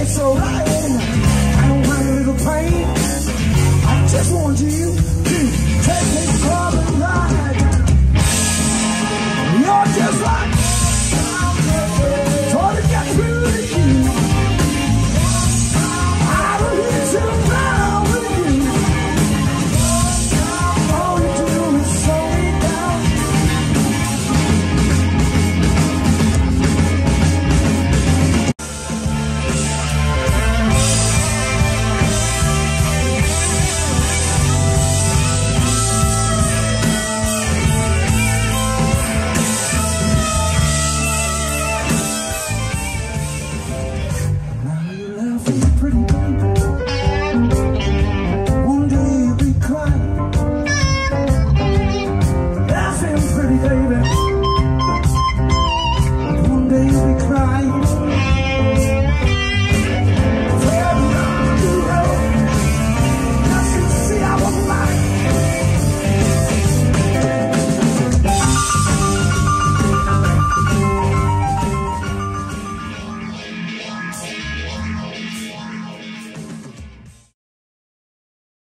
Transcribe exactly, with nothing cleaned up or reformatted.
it's alright. I don't mind a little pain. I just want you to take me for a ride. You're just like